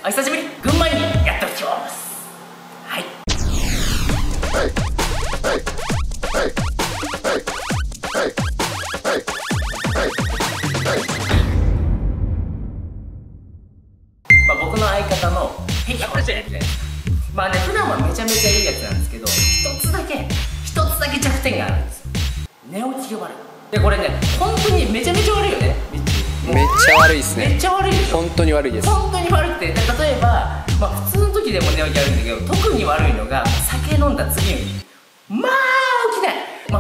お久しぶり、群馬にやっておきます。はい。僕の相方のヘキホちゃんみたいな。まあね、普段はめちゃめちゃいいやつなんですけど、一つだけ弱点があるんですよ。寝起きが悪い。で、これね、本当にめちゃめちゃ悪いよね。 めっちゃ悪いですね。 めっちゃ悪いでしょ。本当に悪いです。本当に悪くて、例えば、普通の時でも寝起き悪いんだけど、特に悪いのが酒飲んだ次の日、まあ起きない。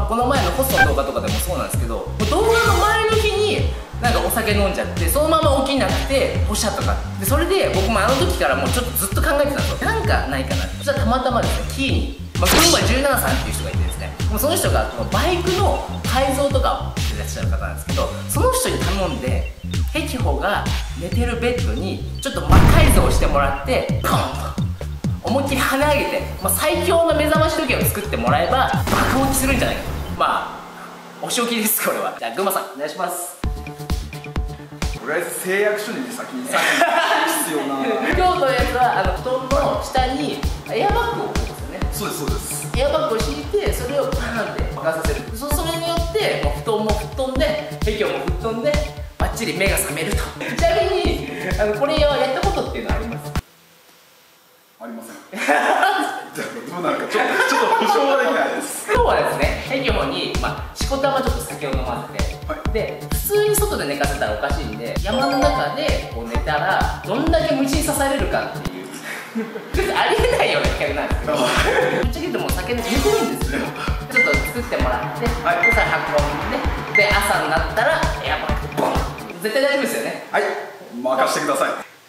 この前のホストの動画とかでもそうなんですけど、動画の前の日になんかお酒飲んじゃって、そのまま起きなくてポシャとかで、それで僕もあの時からもうちょっとずっと考えてたんですよ。なんかないかなって。そしたらたまたまですね、キーに群馬17さんっていう人がいてですね、もうその人がこのバイクの改造とかをしてらっしゃる方なんですけど、その人に頼んでヘキホが寝てるベッドにちょっと魔改造してもらって、ポンと思いっきり跳ね上げて、最強の目覚まし時計を作ってもらえば爆落ちするんじゃないかと。お仕置きです、これは。じゃあ群馬さんお願いします。 とりあえず誓約書に先にサイン必要な。 今日のやつは布団の下にエアバッグを置くんですよね。 そうですそうです。 エアバッグを敷いて、それをパーンって爆発させる。それによって布団も吹っ飛んで、ヘキホも吹っ飛んで、バッチリ目が覚めると。ちなみにこれをやったことっていうのはあります？ ありません。どうなるかちょっと保証はできないです。 今日はですね、ヘキホにしこたまちょっと酒を飲ませて、はい、で普通に外で寝かせたらおかしいんで、山の中でこう寝たらどんだけ虫に刺されるかっていうちょっとありえないような企画なんですけど、ぶっちゃけても酒で寝てるんですよ。ちょっと作ってもらって、はい、でさ運んで、朝になったらエアバッグボン。絶対大丈夫ですよね。 はい、任せてください。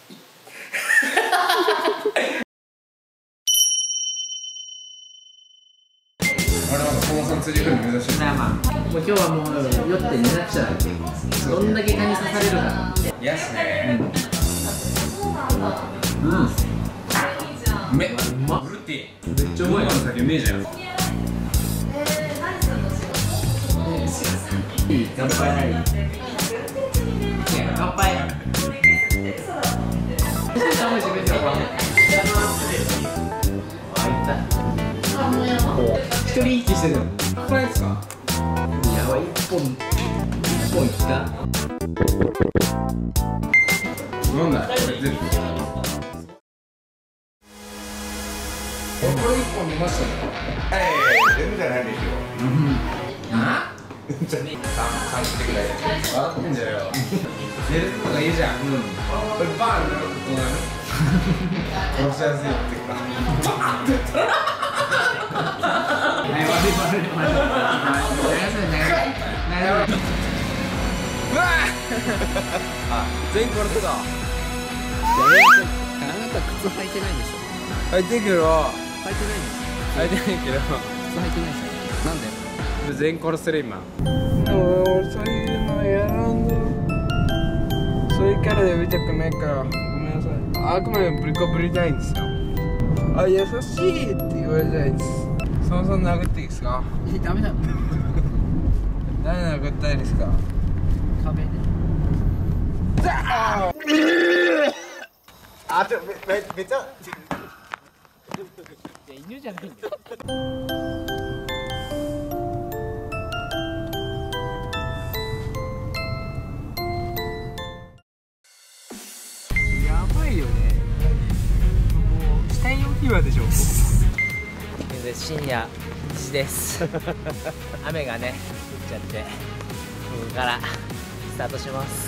もう今日はもう酔って寝なくちゃどんだけ蚊に刺されるかって。 いやっすね。うまっ。フルーティー。めっちゃうまい。の酒うめえじゃん。乾杯。乾杯。一人息してるの。これですか？やばい、一本いった。 飲んだ。これ全部。これ一本飲ましたね。 全部じゃないでしょ。 あ？ じゃねえ。3してくらい。笑ってんじゃよ。寝るとかいいじゃん。これバーンなることなる。殺しやすいっていうか。バーンって言ったら。 全コロスだ。あなた靴履いてないでしょ。 履いてるけど。 履いてないんです。 履いてないけど。 靴履いてないでしょ。なんで？ 全コロスレ今。 俺そういうのやらんの。そういうキャラで見たくないからごめんなさい。あくまでブリコブリたいんですよ。あ、優しいって言われたいです。そもそも殴っていいですか？ ダメだ。 誰殴ったいですか？ 壁で。 めっちゃ犬じゃないんだよ。 やばいよね。もう死体置き場でしょ。 深夜1時です。雨がね降っちゃって、ここからスタートします。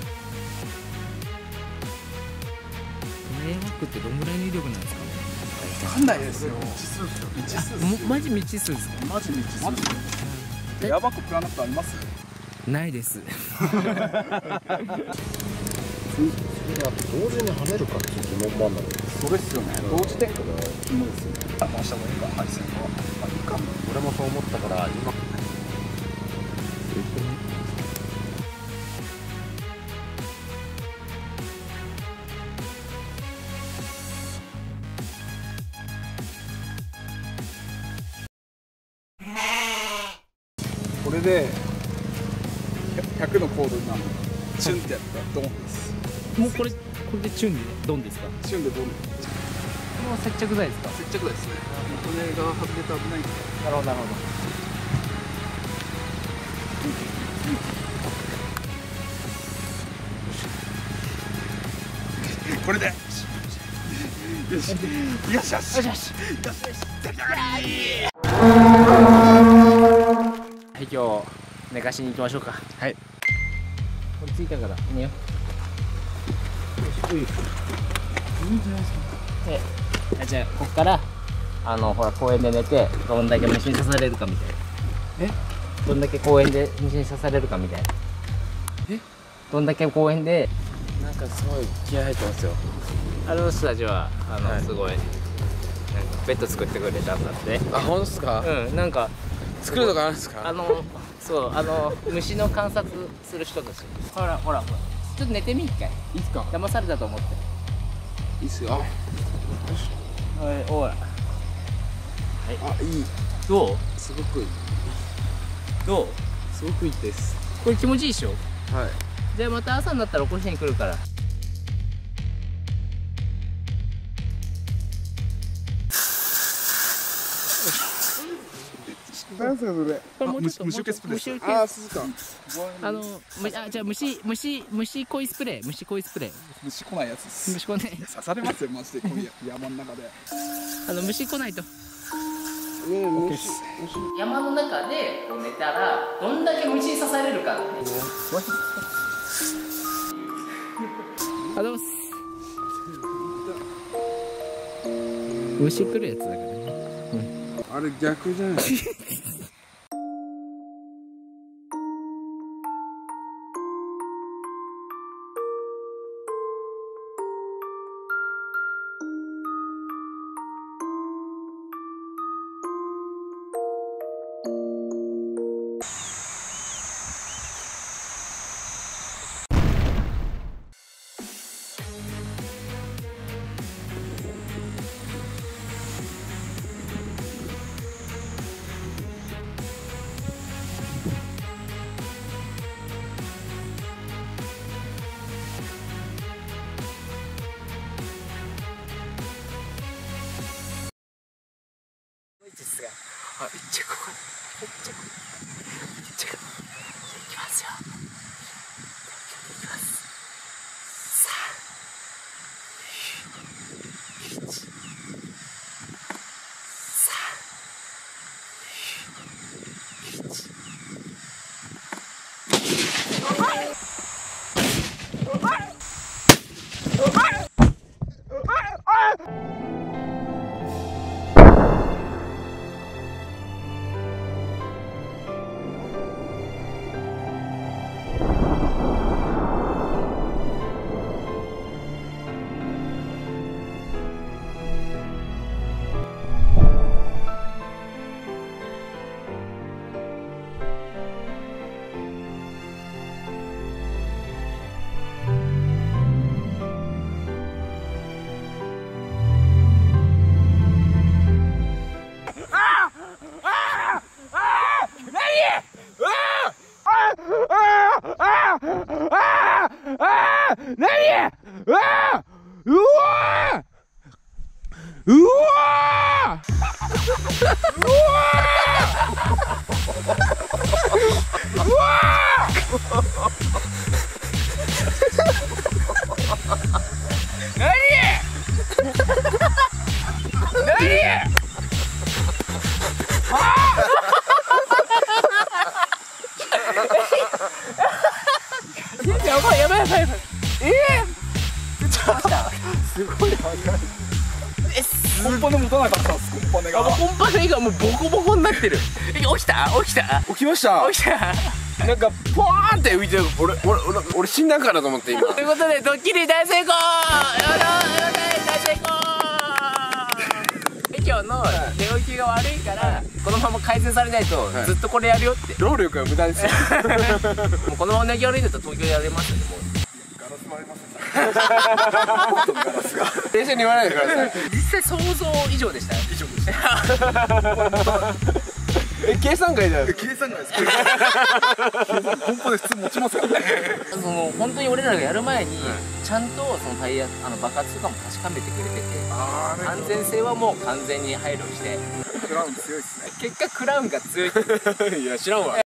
エアバッグってどんぐらいの威力なんですかね。 わかんないですよ。未知数ですよ。未知数。 マジ未知数ですか。 マジ未知数。エアバッグプランナットあります？ ないです。 同時に跳ねるかっていう疑問もあるんだけど。 そうですよね。同時で肝ですよね。回した方がいいか、配線は。いいか。 俺もそう思ったから今。 これで100のコードになる。チュンってやったらドンです。 もうこれこれでチュンでドンですか？ チュンでどんどんこれは接着剤ですか？ 接着剤ですね。これが外れたら危ないんで。 なるほどなるほど。 これでよしよしよしよしよしよし。 はい、今日寝かしに行きましょうか。 はい。 これついたから寝よう。いいんじゃないですか。じゃあここからほら公園で寝てどんだけ虫に刺されるかみたいな。どんだけ公園で虫に刺されるかみたいな。どんだけ公園でなんかすごい気合入ってますよ。 あの人たちはすごいなんかベッド作ってくれたんだって。 あ、本当ですか？ うん、なんか作るとかあるんですか？ そう虫の観察する人たち。ほらほらほら、ちょっと寝てみ一回。 いいっすか？ 騙されたと思って。 いいっすよ。 おいおい。 あ、いい。 どう？ すごくいい。 どう？ すごくいいです。 これ気持ちいいでしょ？ はい。 じゃあまた朝になったら起こしに来るから。 なんすかそれ。 これもうちょっと虫除けスプレー。 虫除け。 あ、そうか。 じゃあ虫恋スプレー、虫恋スプレー。 虫来ないやつです。 虫来ない。 刺されますよマジでこの山の中で。 虫来ないと。 虫。 山の中でこう寝たらどんだけ虫に刺されるかって。あ、どうも。虫来るやつだからね。 あれ逆じゃない。 めっちゃここ。めっちゃここ。めっちゃここ。いきますよ。いきます。3、2、1。やばいやばいやばいやばい。 すごい速い。コンパネ持たなかったんです。コンパネが。 コンパネがもうボコボコになってる。起きた起きた起きました。 起きた。 なんかポワーンって浮いてる。俺死んだんかなと思って今。 ということでドッキリ大成功。大成功。今日の寝起きが悪いからこのまま改善されないとずっとこれやるよって。 労力が無駄ですよ。 もうこのまま寝起き悪いんだったら東京やれますよね。もうガラス割れますね。ガラスが。 冷静に言わないでください。 実際想像以上でした。 以上でした。 計算外だよ。 計算外ですこれコンポで普通持ちますからね。 その本当に俺らがやる前にちゃんとそのタイヤ爆発とかも確かめてくれてて、安全性はもう完全に配慮して、 クラウン強いっすね。 結果クラウンが強いっていや知らんわ。